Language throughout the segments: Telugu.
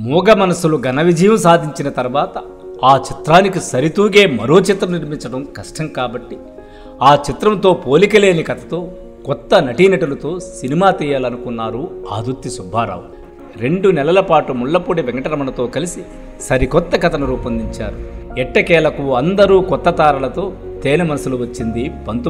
మూగ మనసులు ఘన విజయం సాధించిన తర్వాత ఆ చిత్రానికి సరితూగే మరో చిత్రం నిర్మించడం కష్టం కాబట్టి ఆ చిత్రంతో పోలికలేని కథతో కొత్త నటీనటులతో సినిమా తీయాలనుకున్నారు ఆదుర్తి సుబ్బారావు. 2 నెలల పాటు ముళ్లపూడి వెంకటరమణతో కలిసి సరికొత్త కథను రూపొందించారు. ఎట్టకేలకు అందరూ కొత్త తారలతో తేనె మనసులు వచ్చింది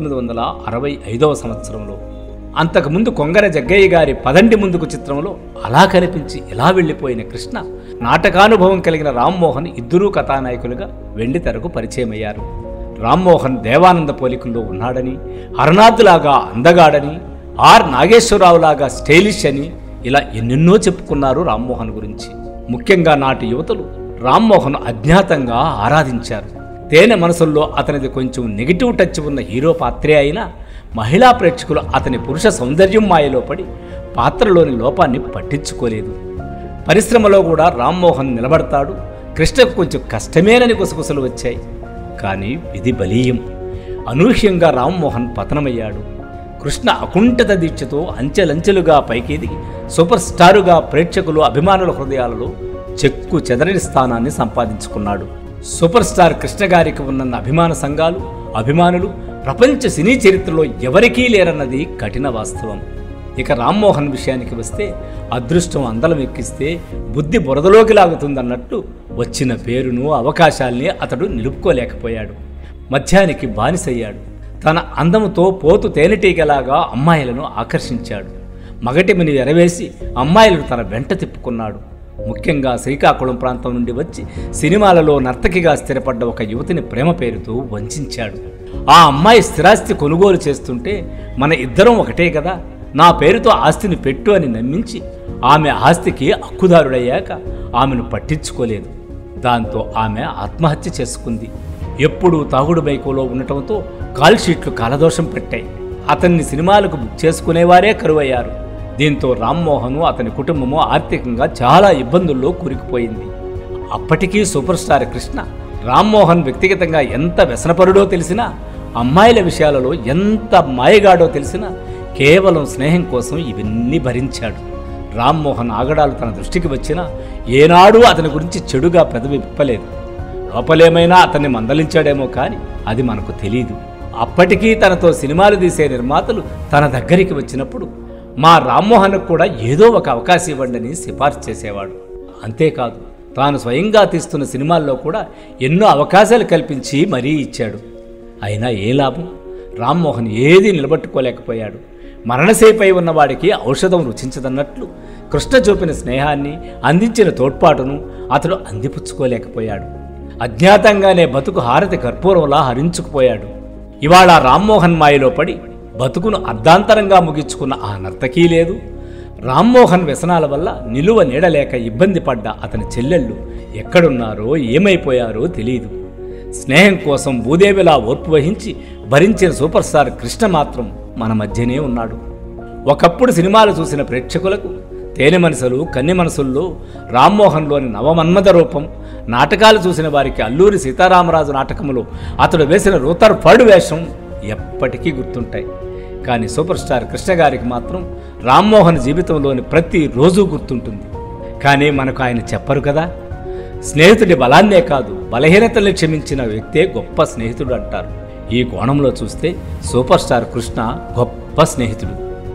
1965వ సంవత్సరంలో. అంతకుముందు కొంగర జగ్గయ్య గారి పదండి ముందుకు చిత్రంలో అలా కనిపించి ఇలా వెళ్లిపోయిన కృష్ణ, నాటకానుభవం కలిగిన రామ్మోహన్ ఇద్దరూ కథానాయకులుగా వెండి తెరకు పరిచయమయ్యారు. రామ్మోహన్ దేవానంద పోలికల్లో ఉన్నాడని, హరనాథ్లాగా అందగాడని, ఆర్ నాగేశ్వరరావులాగా స్టైలిష్ అని ఇలా ఎన్నెన్నో చెప్పుకున్నారు రామ్మోహన్ గురించి. ముఖ్యంగా నాటి యువతలు రామ్మోహన్ అజ్ఞాతంగా ఆరాధించారు. తేనె మనసుల్లో అతనిది కొంచెం నెగిటివ్ టచ్ ఉన్న హీరో పాత్రే అయినా మహిళా ప్రేక్షకులు అతని పురుష సౌందర్యం మాయలో పడి పాత్రలోని లోపాన్ని పట్టించుకోలేదు. పరిశ్రమలో కూడా రామ్మోహన్ నిలబడతాడు, కృష్ణకు కొంచెం కష్టమేనని గుసగుసలు వచ్చాయి. కానీ విధి బలీయం. అనూహ్యంగా రామ్మోహన్ పతనమయ్యాడు. కృష్ణ అకుంఠిత దీక్షతో అంచెలంచెలుగా పైకెదిగి సూపర్ స్టారుగా ప్రేక్షకులు అభిమానుల హృదయాలలో చెక్కు చెదరని స్థానాన్ని సంపాదించుకున్నాడు. సూపర్ స్టార్ కృష్ణ గారికి ఉన్న అభిమాన సంఘాలు, అభిమానులు ప్రపంచ సినీ చరిత్రలో ఎవరికీ లేరన్నది కఠిన వాస్తవం. ఇక రామ్మోహన్ విషయానికి వస్తే అదృష్టం అందలం ఎక్కిస్తే బుద్ధి బురదలోకి లాగుతుందన్నట్టు వచ్చిన పేరును, అవకాశాల్ని అతడు నిలుపుకోలేకపోయాడు. మద్యానికి బానిసయ్యాడు. తన అందముతో పోతు తేనెటీగలాగా అమ్మాయిలను ఆకర్షించాడు. మగటిమిని ఎరవేసి అమ్మాయిలను తన వెంట తిప్పుకున్నాడు. ముఖ్యంగా శ్రీకాకుళం ప్రాంతం నుండి వచ్చి సినిమాలలో నర్తకిగా స్థిరపడ్డ ఒక యువతిని ప్రేమ పేరుతో వంచాడు. ఆ అమ్మాయి స్థిరాస్తి కొనుగోలు చేస్తుంటే మన ఇద్దరం ఒకటే కదా, నా పేరుతో ఆస్తిని పెట్టు అని నమ్మించి ఆమె ఆస్తికి హక్కుదారుడయ్యాక ఆమెను పట్టించుకోలేదు. దాంతో ఆమె ఆత్మహత్య చేసుకుంది. ఎప్పుడూ తాగుడు బైకులో ఉండటంతో కాల్ షీట్లు కాలదోషం పెట్టాయి. అతన్ని సినిమాలకు బుక్ చేసుకునేవారే కరువయ్యారు. దీంతో రామ్మోహన్, అతని కుటుంబము ఆర్థికంగా చాలా ఇబ్బందుల్లో కూరుకుపోయింది. అప్పటికీ సూపర్ స్టార్ కృష్ణ రామ్మోహన్ వ్యక్తిగతంగా ఎంత వ్యసనపరుడో తెలిసినా, అమ్మాయిల విషయాలలో ఎంత మాయగాడో తెలిసినా కేవలం స్నేహం కోసం ఇవన్నీ భరించాడు. రామ్మోహన్ ఆగడాలు తన దృష్టికి వచ్చినా ఏనాడూ అతని గురించి చెడుగా పెదవి విప్పలేదు. లోపలేమైనా అతన్ని మందలించాడేమో కానీ అది మనకు తెలీదు. అప్పటికీ తనతో సినిమాలు తీసే నిర్మాతలు తన దగ్గరికి వచ్చినప్పుడు మా రామ్మోహన్కు కూడా ఏదో ఒక అవకాశం ఇవ్వండి సిఫార్సు చేసేవాడు. అంతేకాదు, తాను స్వయంగా తీస్తున్న సినిమాల్లో కూడా ఎన్నో అవకాశాలు కల్పించి మరీ ఇచ్చాడు. అయినా ఏ లాభం? రామ్మోహన్ ఏదీ నిలబట్టుకోలేకపోయాడు. మరణశైపై ఉన్నవాడికి ఔషధం రుచించదన్నట్లు కృష్ణ చూపిన స్నేహాన్ని, అందించిన తోడ్పాటును అతడు అందిపుచ్చుకోలేకపోయాడు. అజ్ఞాతంగానే బతుకు హారతి కర్పూరంలా హరించుకుపోయాడు. ఇవాళ రామ్మోహన్ మాయలో పడి బతుకును అర్ధాంతరంగా ముగించుకున్న ఆ నర్తకీ లేదు. రామ్మోహన్ వ్యసనాల వల్ల నిలువ నీడలేక ఇబ్బంది పడ్డ అతని చెల్లెళ్ళు ఎక్కడున్నారో, ఏమైపోయారో తెలియదు. స్నేహం కోసం భూదేవిలా ఓర్పు వహించి భరించిన సూపర్ స్టార్ కృష్ణ మాత్రం మన మధ్యనే ఉన్నాడు. ఒకప్పుడు సినిమాలు చూసిన ప్రేక్షకులకు తేనె మనసులు, కన్నె మనసుల్లో రామ్మోహన్లోని నవమన్మథ రూపం, నాటకాలు చూసిన వారికి అల్లూరి సీతారామరాజు నాటకములో అతడు వేసిన రూథర్ఫర్డ్ వేషం ఎప్పటికీ గుర్తుంటాయి. కానీ సూపర్ స్టార్ కృష్ణ గారికి మాత్రం రామ్మోహన్ జీవితంలోని ప్రతి రోజు గుర్తుంటుంది. కానీ మనకు ఆయన చెప్పరు కదా. స్నేహితుడి బలాన్నే కాదు, బలహీనతల్ని క్షమించిన వ్యక్తే గొప్ప స్నేహితుడు అంటారు. ఈ కోణంలో చూస్తే సూపర్ స్టార్ కృష్ణ గొప్ప స్నేహితుడు.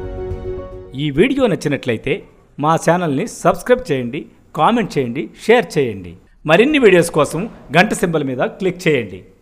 ఈ వీడియో నచ్చినట్లయితే మా ఛానల్ని సబ్స్క్రైబ్ చేయండి, కామెంట్ చేయండి, షేర్ చేయండి. మరిన్ని వీడియోస్ కోసం గంట సింబల్ మీద క్లిక్ చేయండి.